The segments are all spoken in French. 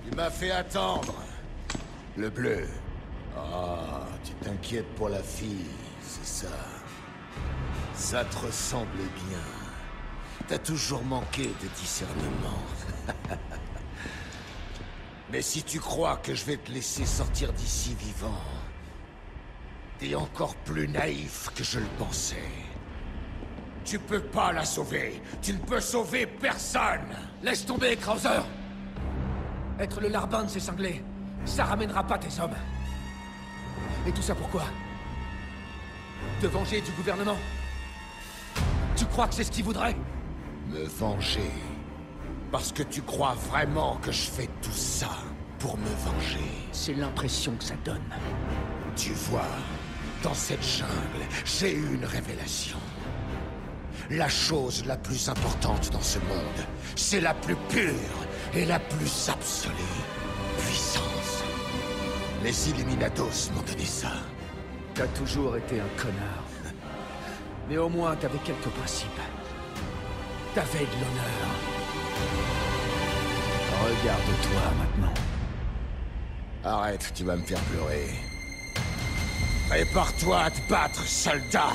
Tu m'as fait attendre. Le bleu. Ah, tu t'inquiètes pour la fille, c'est ça. Ça te ressemblait bien. T'as toujours manqué de discernement. Mais si tu crois que je vais te laisser sortir d'ici vivant, t'es encore plus naïf que je le pensais. Tu peux pas la sauver. Tu ne peux sauver personne. Laisse tomber, Krauser. Être le larbin de ces cinglés, ça ramènera pas tes hommes. Et tout ça pourquoi? Te venger du gouvernement? Tu crois que c'est ce qu'ils voudraient? Me venger. Parce que tu crois vraiment que je fais tout ça pour me venger. C'est l'impression que ça donne. Tu vois, dans cette jungle, j'ai eu une révélation. La chose la plus importante dans ce monde, c'est la plus pure et la plus absolue puissance. Les Illuminados m'ont donné ça. T'as toujours été un connard. Mais au moins t'avais quelques principes. T'avais de l'honneur. Regarde-toi maintenant. Arrête, tu vas me faire pleurer. Prépare-toi à te battre, soldat.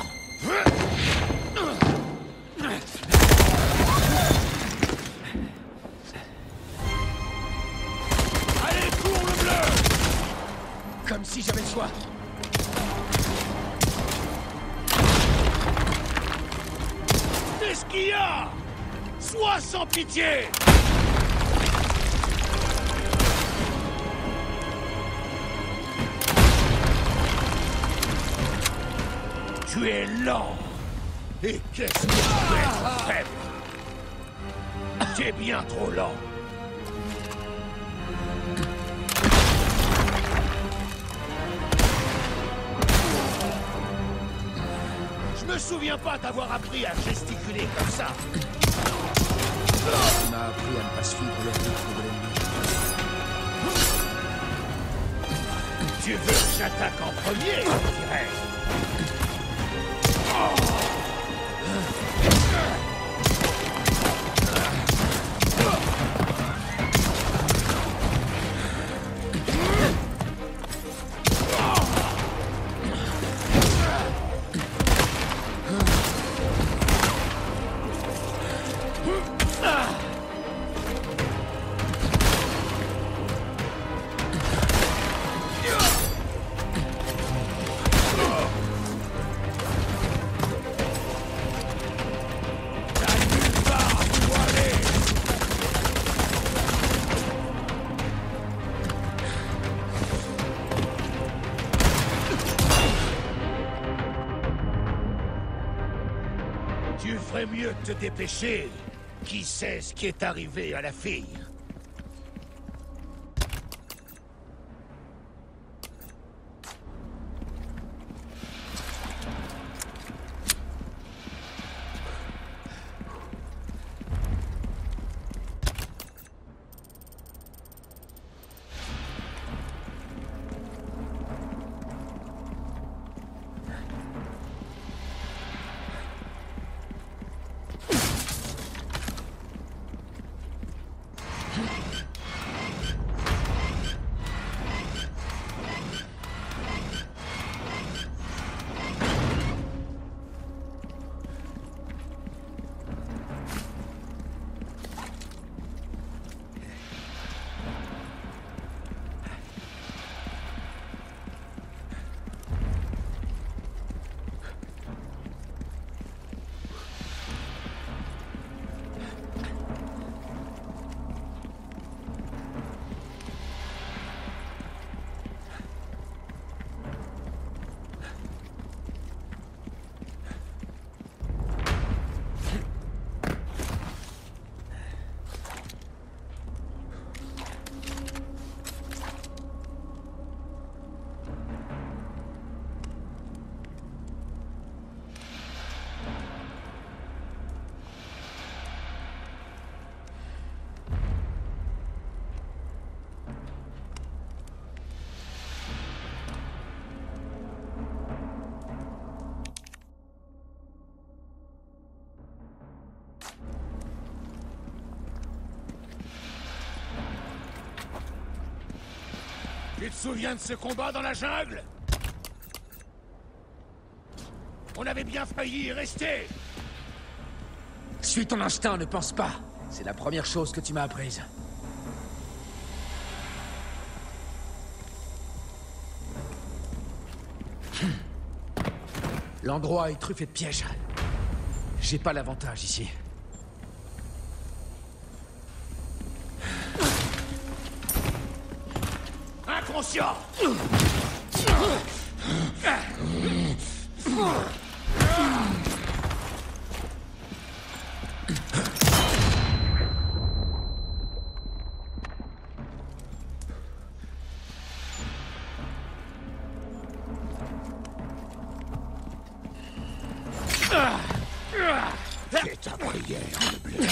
Allez, cours le bleu! Comme si j'avais le choix. Qu'est-ce qu'il y a? Sois sans pitié! Tu es lent. Et qu'est-ce que tu es faible? Tu es bien trop lent. Je me souviens pas t'avoir appris à gesticuler comme ça. On a appris à ne pas suivre le rythme de l'ennemi. Tu veux que j'attaque en premier, je dirais. Tu ferais mieux de te dépêcher. Qui sait ce qui est arrivé à la fille? Tu te souviens de ce combat dans la jungle? On avait bien failli y rester. Suis ton instinct, ne pense pas. C'est la première chose que tu m'as apprise. L'endroit est truffé de pièges. J'ai pas l'avantage ici. Inconscient! C'est ta prière, le blé.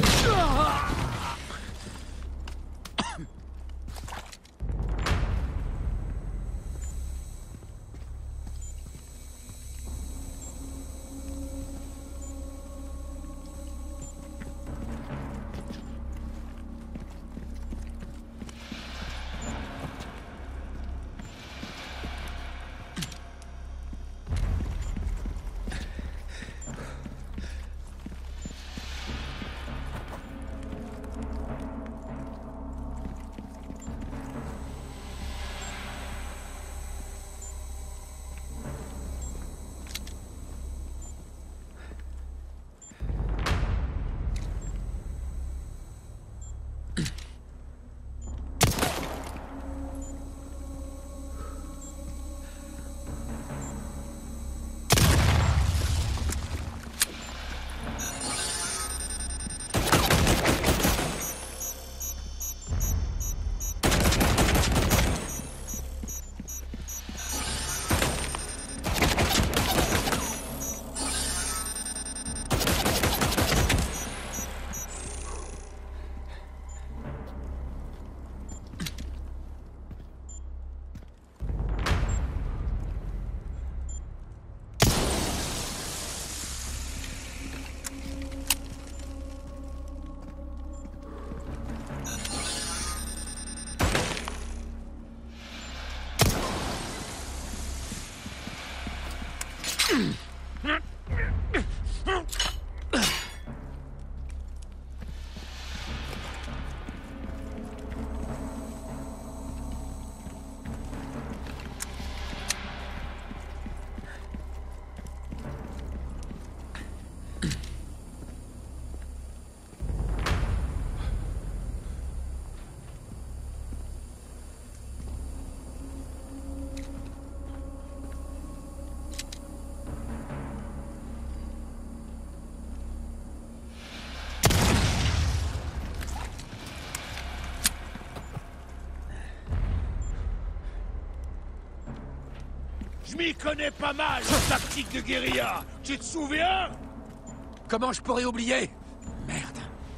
Je m'y connais pas mal en tactique de guérilla. Tu te souviens? Comment je pourrais oublier? Merde.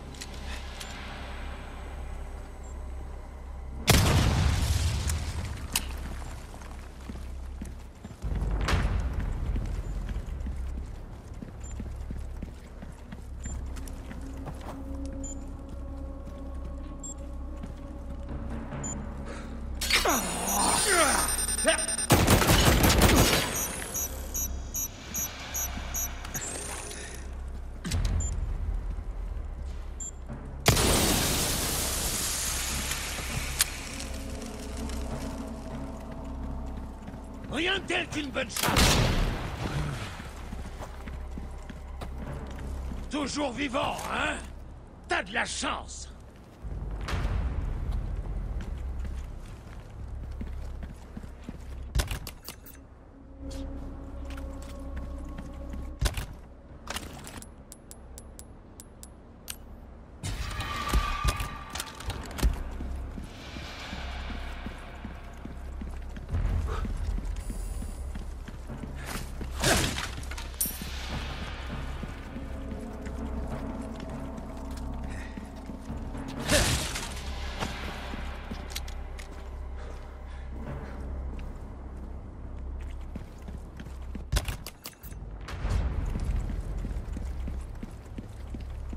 Rien de tel qu'une bonne chasse. Toujours vivant, hein? T'as de la chance.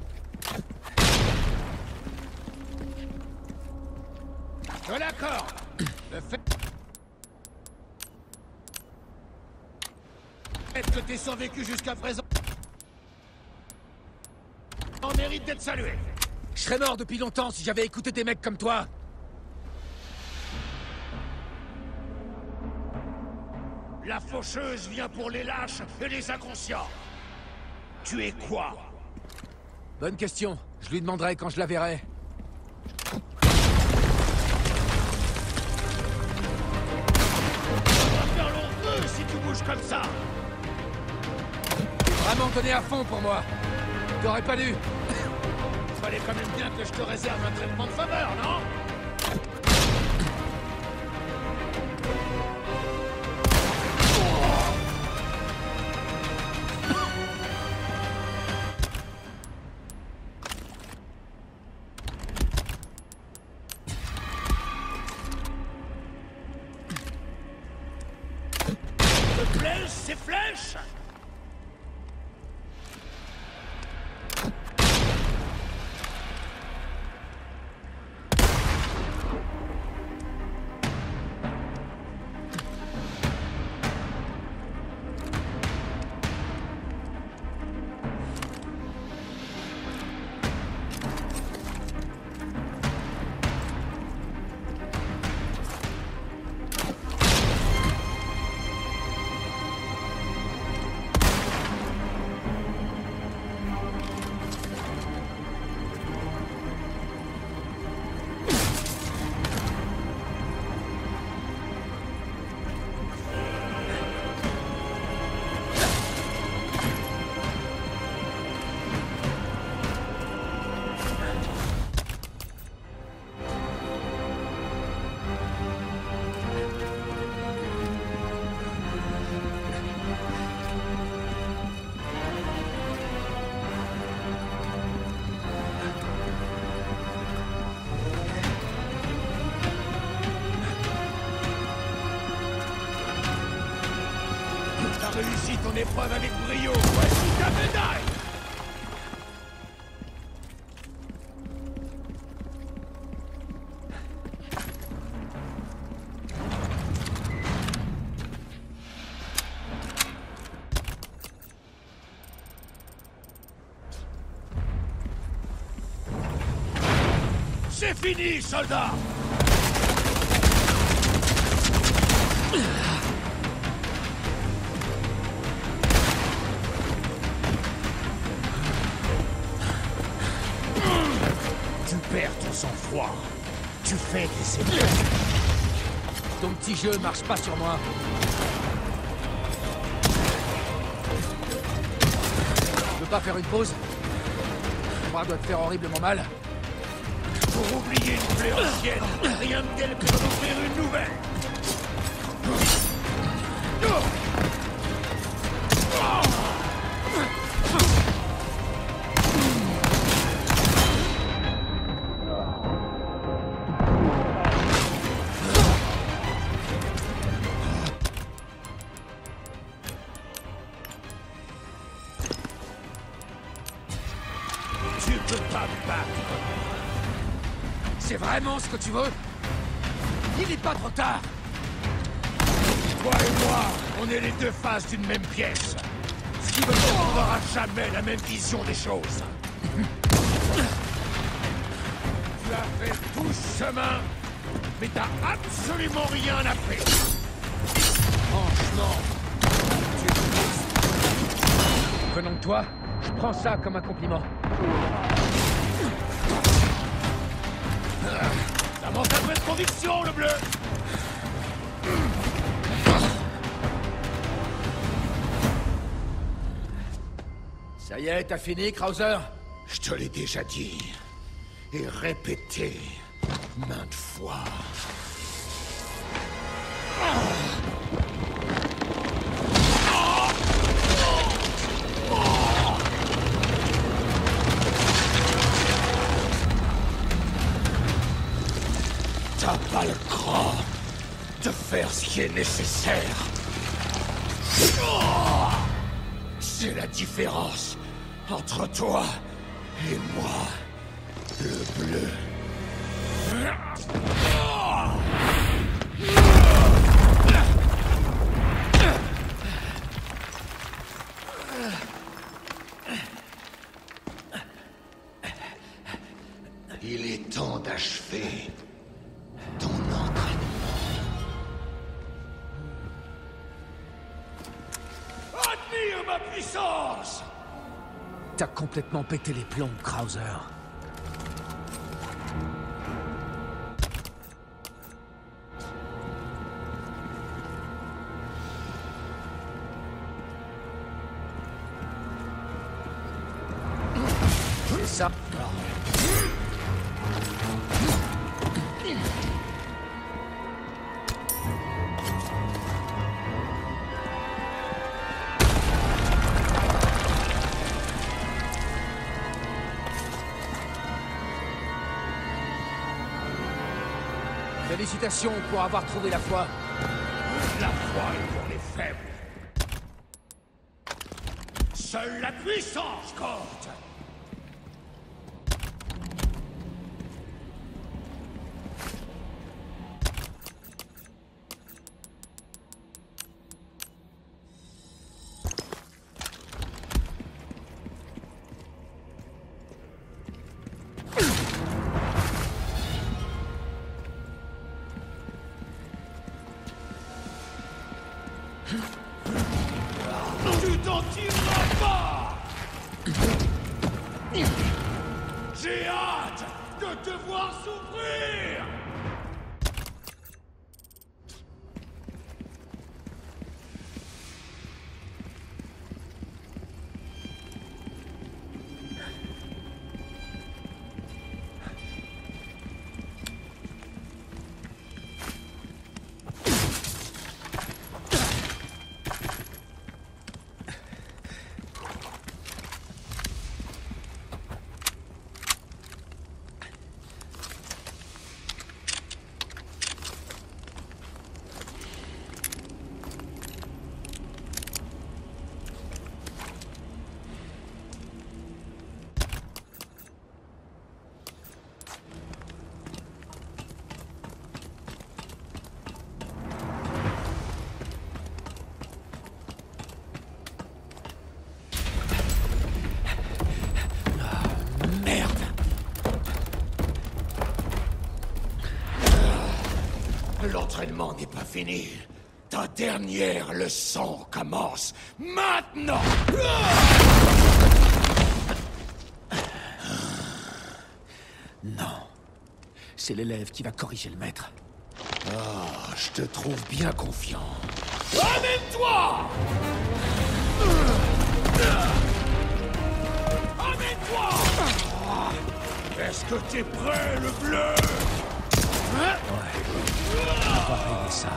De la corde. Le fait que t'aies survécu jusqu'à présent en mérite d'être salué. Je serais mort depuis longtemps si j'avais écouté des mecs comme toi. La faucheuse vient pour les lâches et les inconscients. Tu es quoi? Bonne question. Je lui demanderai quand je la verrai. On va faire long feu si tu bouges comme ça. Vraiment donné à fond pour moi. T'aurais pas dû. Fallait quand même bien que je te réserve un traitement de faveur, non? Te plaisent ces flèches? T'as réussi ton épreuve avec brio. Voici ta médaille. C'est fini, soldat. Tu perds ton sang-froid. Tu fais des erreurs. Ton petit jeu marche pas sur moi. Tu veux pas faire une pause? Le bras doit te faire horriblement mal. Pour oublier une plaie ancienne, rien de tel que d'en ouvrir une nouvelle. Tu peux pas me battre. C'est vraiment ce que tu veux? Il est pas trop tard. Toi et moi, on est les deux faces d'une même pièce. Ce qui veut dire qu'on n'aura jamais la même vision des choses. Tu as fait tout ce chemin, mais t'as absolument rien appris. Franchement, tu es triste. Venant de toi, je prends ça comme un compliment. Ça manque un peu de conviction, le bleu. Ça y est, t'as fini, Krauser? Je te l'ai déjà dit et répété maintes fois. T'as pas le cran de faire ce qui est nécessaire. C'est la différence entre toi et moi, le bleu. ma puissance! T'as complètement pété les plombs, Krauser. C'est ça. Félicitations pour avoir trouvé la foi. La foi est pour les faibles. Seule la puissance compte. Tu t'en tireras pas! J'ai hâte de te voir souffrir! L'entraînement n'est pas fini. Ta dernière leçon commence maintenant. Non. C'est l'élève qui va corriger le maître. Oh, je te trouve bien confiant. Amène-toi! Amène-toi! Est-ce que t'es prêt, le bleu? On va régler ça.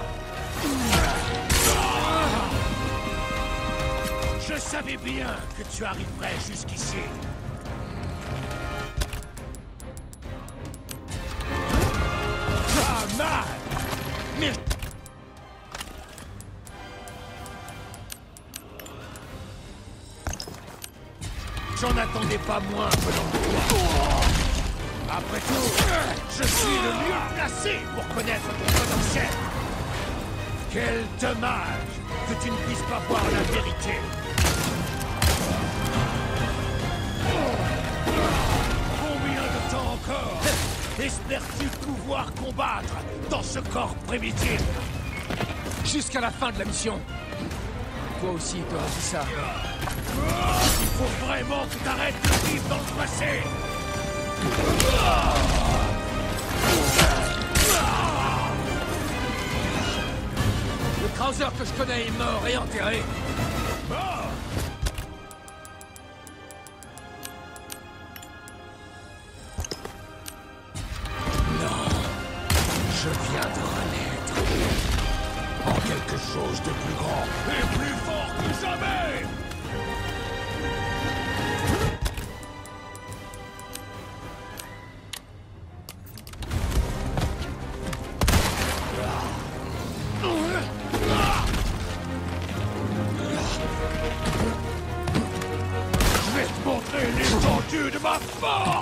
Je savais bien que tu arriverais jusqu'ici. Ah, mal! Mais... J'en attendais pas moins venant de toi. Après tout, je suis le mieux placé pour connaître ton potentiel. Quel dommage que tu ne puisses pas voir la vérité. Combien de temps encore espères-tu pouvoir combattre dans ce corps primitif? Jusqu'à la fin de la mission. Toi aussi, t'auras dit ça. Il faut vraiment que t'arrêtes de vivre dans le passé. Le Krauser que je connais est mort et enterré. Mort? Non, je viens de renaître en quelque chose de plus grand. Et plus fort que jamais! Je vais te montrer l'étendue de ma force!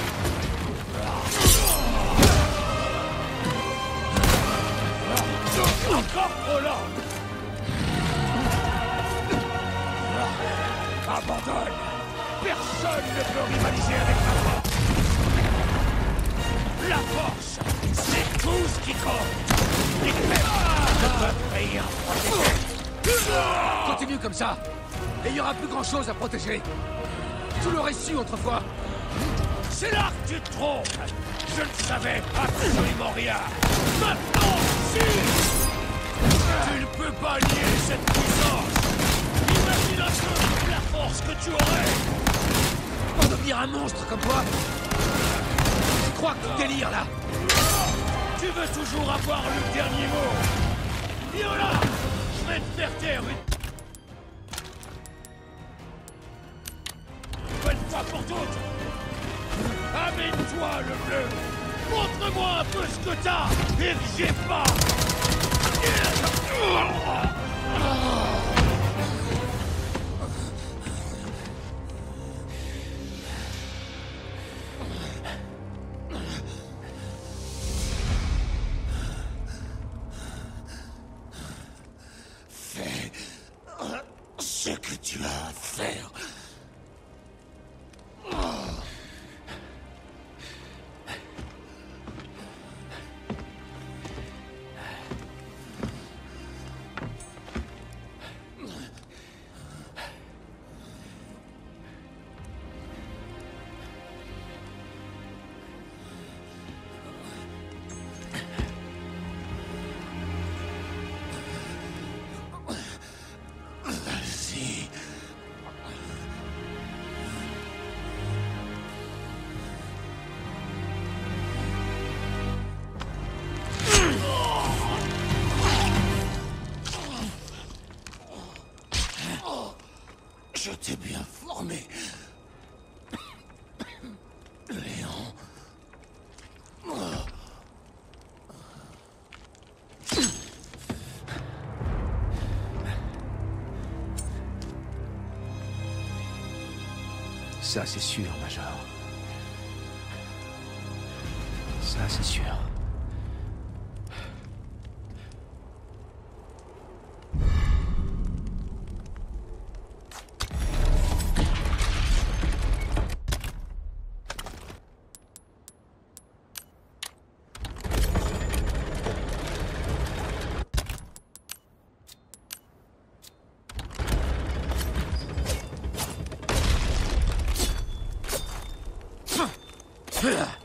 Encore trop lent! Abandonne! Personne ne peut rivaliser avec ma force! La force, c'est tout ce qui compte! Les faibles ne peuvent payer un protéger! Continue comme ça, et il y aura plus grand-chose à protéger. Tu l'aurais su autrefois. C'est là que tu te trompes. Je ne savais absolument rien. Maintenant, si tu ne peux pas nier cette puissance. Imagine un peu toute la force que tu aurais. Pour devenir un monstre comme toi. Je crois que tu délires là. Tu veux toujours avoir le dernier mot. Viens là. Je vais te faire taire une bonne fois pour toutes. Amène-toi le bleu. Montre-moi un peu ce que t'as et que j'ai pas. Fais ce que tu as à faire. Vas-y. Je t'ai bien formé. Léon. Ça, c'est sûr, Major. Ça, c'est sûr. Huh.